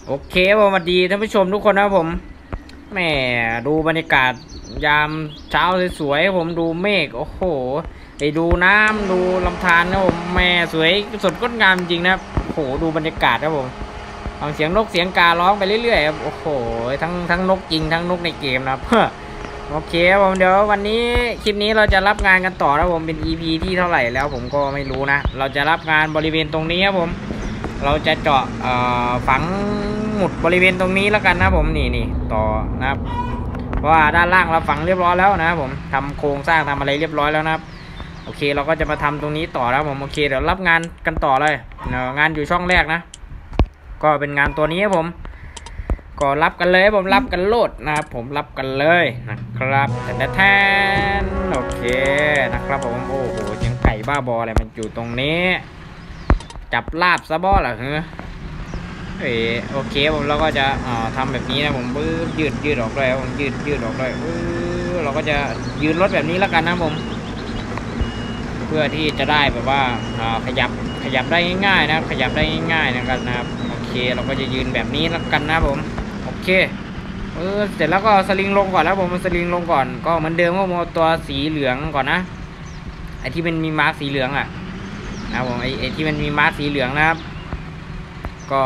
โอเคสวัสดีท่านผู้ชมทุกคนนะครับผมแหมดูบรรยากาศยามเช้าสวยๆผมดูเมฆโอ้โหไปดูน้ำดูลำธารนะผมแหมสวยสดงดงามจริงนะครับโอ้โหดูบรรยากาศนะผมฟังเสียงนกเสียงการ้องไปเรื่อยๆครับโอ้โหทั้งนกจริงทั้งนกในเกมนะครับโอเคผมเดี๋ยววันนี้คลิปนี้เราจะรับงานกันต่อนะผมเป็น EP ที่เท่าไหร่แล้วผมก็ไม่รู้นะเราจะรับงานบริเวณตรงนี้ครับผมเราจะเจาะฝังหมุดบริเวณตรงนี้แล้วกันนะผมนี่ต่อนะครับเพราะว่าด้านล่างเราฝังเรียบร้อยแล้วนะครับผมทำโครงสร้างทำอะไรเรียบร้อยแล้วนะครับโอเคเราก็จะมาทำตรงนี้ต่อแล้วผมโอเคเดี๋ยวรับงานกันต่อเลยงานอยู่ช่องแรกนะก็เป็นงานตัวนี้ครับผมก็รับกันเลยผมรับกันโลดนะครับผมรับกันเลยนะครับแทนโอเคนะครับผมโอ้โหยังไก่บ้าบออะไรมันอยู่ตรงนี้จับลาบซะบ่เหรอเฮ้โอเคผมเราก็จะทำแบบนี้นะผมยืดออกเลยผมยืดออกเลยเราก็จะยืนรถแบบนี้แล้วกันนะผมเพื่อที่จะได้แบบว่าขยับได้ง่ายๆนะครับขยับได้ง่ายๆนะครับโอเคเราก็จะยืนแบบนี้แล้วกันนะผมโอเคเสร็จแล้วก็สลิงลงก่อนแล้วผมสลิงลงก่อนก็เหมือนเดิมก็เอาตัวสีเหลืองก่อนนะไอที่มันมีมาร์กสีเหลืองอ่ะนะผมไอที่มันมีมาร์กสีเหลืองนะครับก็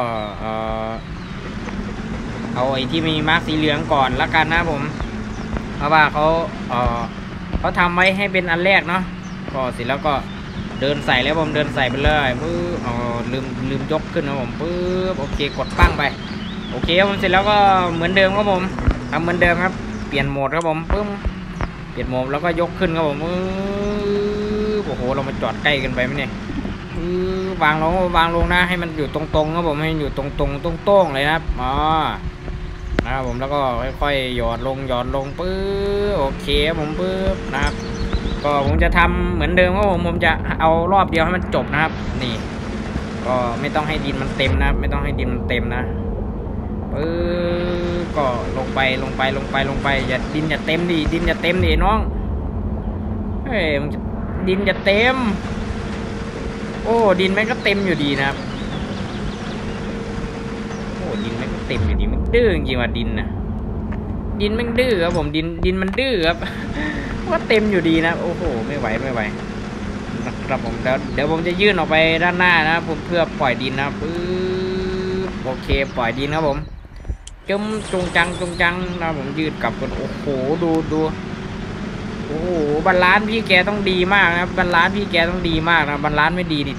เอาไอ้ที่มีมาร์กสีเหลืองก่อนละกันนะผมเพราะว่าเขาทำไว้ให้เป็นอันแรกเนาะก็เสร็จแล้วก็เดินใส่แล้วผมเดินใส่ไปเลยลืมยกขึ้นนะผมโอเคกดปั้งไปโอเคผมเสร็จแล้วก็เหมือนเดิมครับผมทำเหมือนเดิมครับเปลี่ยนโหมดครับผมเปลี่ยนโหมดแล้วก็ยกขึ้นครับผมโอ้โหเรามาจอดใกล้กันไปไหมเนี่ยวางลงนะให้มันอยู่ตรงๆครับผมให้มันอยู่ตรงๆโต้งๆเลยนะครับนะครับผมแล้วก็ค่อยๆหยอดลงโอเคผมนะครับก็ผมจะทำเหมือนเดิมครับผมจะเอารอบเดียวให้มันจบนะครับนี่ก็ไม่ต้องให้ดินมันเต็มนะไม่ต้องให้ดินมันเต็มนะก็ลงไปอย่าดินอย่าเต็มดิน้องเฮ้ยดินอย่าเต็มโอ้ดินมันก็เต็มอยู่ดีนะครับโอ้ดินมันก็เต็มอยู่ดีมันดื้อจริงว่ะดินนะดินมันดื้อครับผมดินมันดื้อครับก็เต็มอยู่ดีนะโอ้โหไม่ไหวนะครับผมเดี๋ยวผมจะยื่นออกไปด้านหน้านะผมเพื่อปล่อยดินนะโอเคปล่อยดินครับผมจงจังนะผมยืดกลับกันโอ้โหดูโอ้โหบาลานซ์พี่แกต้องดีมากนะบาลานซ์พี่แกต้องดีมากนะบาลานซ์ไม่ดีดิ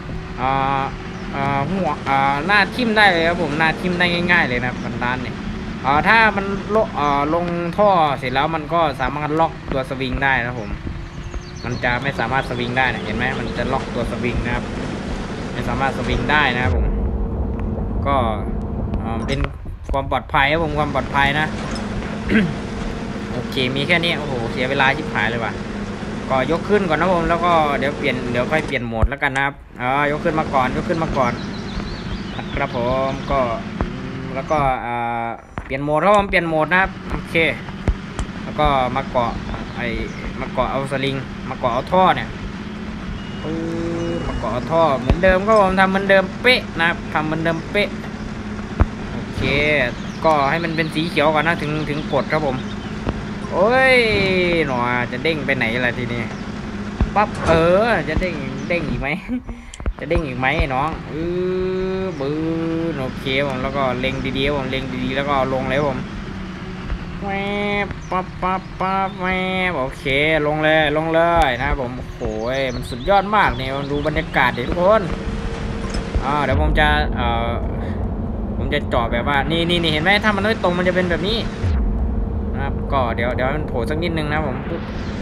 หัวหน้าทิ่มได้เลยครับผมหน้าทิ่มได้ง่ายๆเลยนะบาลานซ์เนี่ยถ้ามันลงท่อเสร็จแล้วมันก็สามารถล็อกตัวสวิงได้นะผมมันจะไม่สามารถสวิงได้นะเห็นไหมมันจะล็อกตัวสวิงนะครับไม่สามารถสวิงได้นะครับผมก็เป็นความปลอดภัยครับผมความปลอดภัยนะ โอเคมีแค่นี้โอ้โหเสียเวลาชิบหายเลยว่ะก็ยกขึ้นก่อนนะผมแล้วก็เดี๋ยวค่อยเปลี่ยนโหมดแล้วกันนะครับยกขึ้นมาก่อนนะครับผมก็แล้วก็เปลี่ยนโหมดครับผมเปลี่ยนโหมดนะครับโอเคแล้วก็มาเกาะเอาสลิงมาเกาะเอาท่อเนี่ยมาเกาะเอาท่อเหมือนเดิมก็ผมทำเหมือนเดิมเป๊ะนะครับทำเหมือนเดิมเป๊ะโอเคก็ให้มันเป็นสีเขียวก่อนนะถึงกดครับผมโอ้ยหนอจะเด้งไปไหนล่ะทีนี้ปั๊บจะเด้งอีกไหม จะเด้งอีกไหมน้องบื้อโอเคผมแล้วก็เล็งดีๆผมเล็งดีๆแล้วก็ลงเลยผมแวบปั๊บแวบโอเคลงเลยนะผมโอ้ยมันสุดยอดมากเนี่ยดูบรรยากาศดิทุกคนเดี๋ยวผมจะเจาะแบบว่านี่เห็นไหมถ้ามันไม่ตรงมันจะเป็นแบบนี้นะครับก็เดี๋ยวมันโผล่สักนิดนึงนะผมปึ๊บ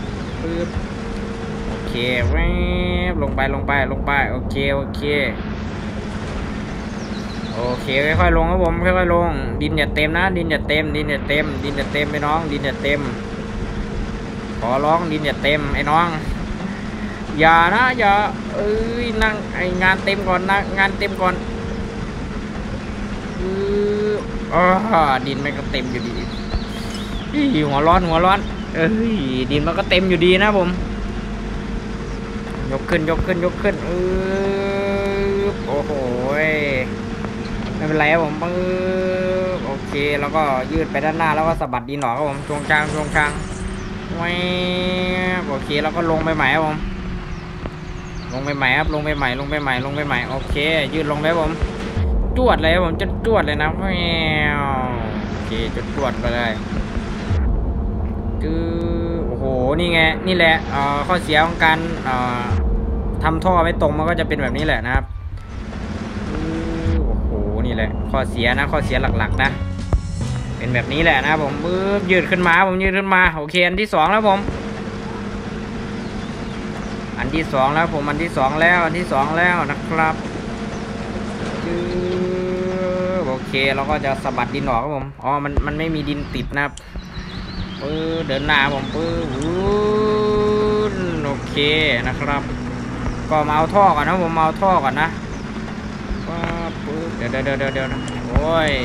โอเคแวบลงไปโอเคค่อยๆลงครับผมค่อยๆลงดินอย่าเต็มนะดินอย่าเต็มไปน้องดินอย่าเต็มขอร้องดินอย่าเต็มไอ้น้องอย่านะอย่านั่งไองานเต็มก่อนนะงานเต็มก่อนดินมันก็เต็มอยู่ดีหัวร้อนดินมันก็เต็มอยู่ดีนะผมยกขึ้นโอ้โหไม่เป็นไรครับผมโอเคแล้วก็ยืดไปด้านหน้าแล้วก็สะบัดดินหนอครับผมช่วงช่างไว้โอเคแล้วก็ลงไปใหม่ครับผมลงไปใหม่ครับลงไปใหม่โอเคยืดลงไปผมจวดเลยครับผมจวดเลยนะแมวโอเคจวดไปเลยโอ้โหนี่ไงนี่แหละข้อเสียของการทำท่อไม่ตรงมันก็จะเป็นแบบนี้แหละนะครับโอ้โหนี่แหละข้อเสียนะข้อเสียหลักๆนะเป็นแบบนี้แหละนะผมยืดขึ้นมายืดขึ้นมาโอเคอันที่2แล้วผมอันที่2แล้วผมอันที่2แล้วนะครับโอเคเราก็จะสะบัดดินออกครับผมอ๋อมันไม่มีดินติดนะครับเดินหน้าผมโอเคนะครับก็มาเอาท่อก่อนนะผมเอาท่อก่อนนะเดี๋ยวโอ้ย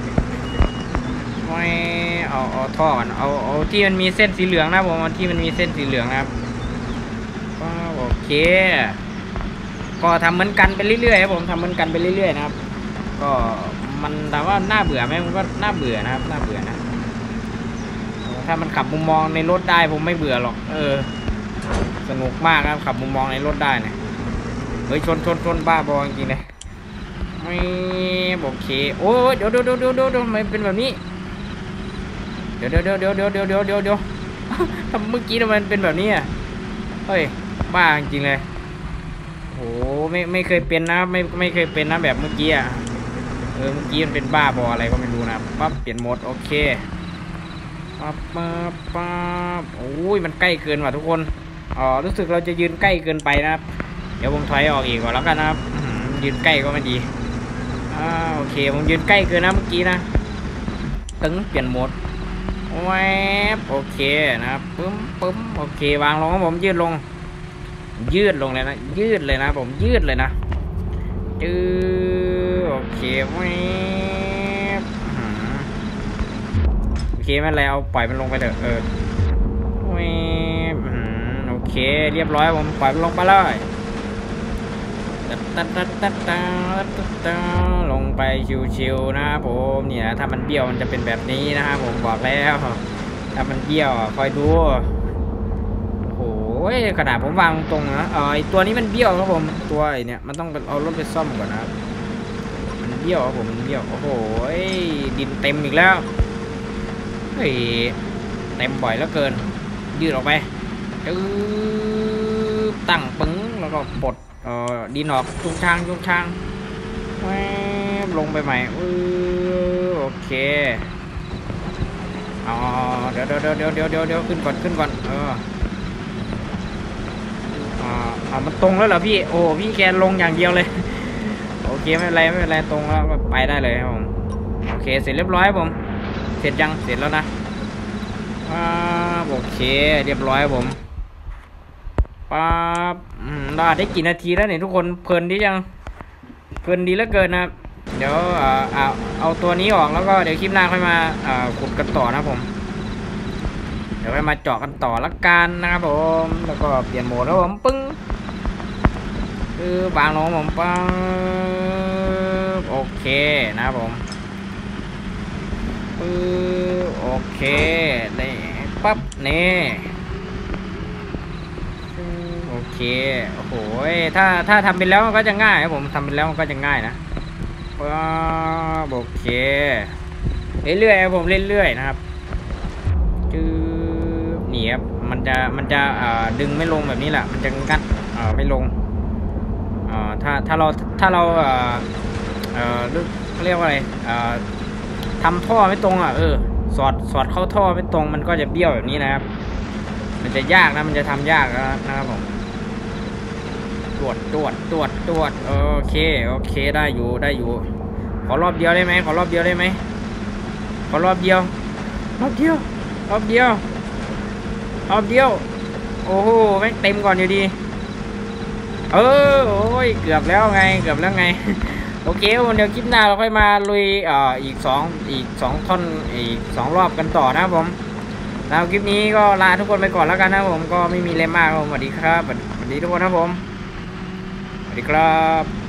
ไม่เอาท่อก่อนเอาที่มันมีเส้นสีเหลืองนะผมเอาที่มันมีเส้นสีเหลืองนะครับโอเคก็ทำเหมือนกันไปเรื่อยๆครับผมทำเหมือนกันไปเรื่อยๆนะครับก็มันแต่ว่าน่าเบื่อไหมมันก็น่าเบื่อนะครับน่าเบื่อนะถ้ามันขับมุมมองในรถได้ผมไม่เบื่อหรอกสนุกมากครับขับมุมมองในรถได้เนี่ยเฮ้ยชนบ้าบอจริงๆเลยไม่โอเคโอ้เดี๋ยวไม่เป็นแบบนี้เดี๋ยวทำเมื่อกี้ทำไมเป็นแบบนี้อ่ะเฮ้ยบ้าจริงๆเลยโอ้ไม่เคยเป็นนะไม่เคยเป็นนะแบบเมื่อกี้อ่ะเมื่อกี้มันเป็นบ้าบออะไรก็ไม่รู้นะปั๊บเปลี่ยนโหมดโอเคปั๊บโอ้ยมันใกล้เกินว่ะทุกคนรู้สึกเราจะยืนใกล้เกินไปนะครับเดี๋ยวผมถอยออกอีกก่อนแล้วกันนะครับยืนใกล้ก็ไม่ดีโอเคผมยืนใกล้เกินนะเมื่อกี้นะตึงเปลี่ยนโหมดแวบโอเคนะครับปึ๊มโอเควางลงครับผมยืดลงเลยนะยืดเลยนะผมยืดเลยนะโอเคแวบโอเคไม่เป็นไรเอาปล่อยมันลงไปเถอะแวบโอเคเรียบร้อยผมปล่อยมันลงไปเลยลงไปชิวๆนะครับผมเนี่ยถ้ามันเบี้ยวมันจะเป็นแบบนี้นะครับผมบอกแล้วถ้ามันเบี้ยวคอยดูโอ้ยขนาดผมวางตรงนะไอตัวนี้มันเบี้ยวครับผมตัวไอเนี่ยมันต้องเอารถไปซ่อมก่อนนะครับมันเบี้ยวครับผมมันเบี้ยวโอ้โหดินเต็มอีกแล้วเฮ้ยเต็มบ่อยแล้วเกินยืดออกไปตั้งปึ้งแล้วก็ปลดดินออกช่วงช่างลงไปใหม่โอเคเดี๋ยวขึ้นก่อนมันตรงแล้วเหรอพี่โอ้พี่แกลงอย่างเดียวเลยโอเคไม่เป็นไรตรงแล้วก็ไปได้เลยครับผมโอเคเสร็จเรียบร้อยผมเสร็จแล้วนะโอเคเรียบร้อยผมปั๊บเราได้กี่นาทีแล้วเนี่ยทุกคนเพลินดียังเพลินดีเหลือเกินนะเดี๋ยวเอาตัวนี้ออกแล้วก็เดี๋ยวคลิปหน้าค่อยมาขุดกันต่อนะผมเดี๋ยวค่อยมาเจาะกันต่อละกันนะครับผมแล้วก็เปลี่ยนโหมดแล้วผมปึ้งบางลงผมปั๊บโอเคนะครับผมโอเคได้ปั๊บนี่โอเคโอ้โหถ้าทำเป็นแล้วมันก็จะง่ายครับผมทำเป็นแล้วมันก็จะง่ายนะโอเคเรื่อยๆผมเรื่อยๆนะครับนี่ครับมันจะดึงไม่ลงแบบนี้แหละมันจะงัดไม่ลงถ้าเราเรียกว่าอะไรทำท่อไม่ตรงสอดเข้าท่อไม่ตรงมันก็จะเบี้ยวแบบนี้นะครับมันจะยากนะมันจะทำยากนะครับผมตรวจโอเคได้อยู่ขอรอบเดียวได้ไหมขอรอบเดียวโอ้โหแม่งเต็มก่อนอยู่ดีโอ้ยเกือบแล้วไงโอเควันเดี๋ยวคลิปหน้าเราค่อยมาลุยอีก2ท่อนอีก2รอบกันต่อนะครับผมแล้วคลิปนี้ก็ลาทุกคนไปก่อนแล้วกันนะผมก็ไม่มีอะไรมากครับผมสวัสดีครับสวัสดีทุกคนครับผมสวัสดีครับ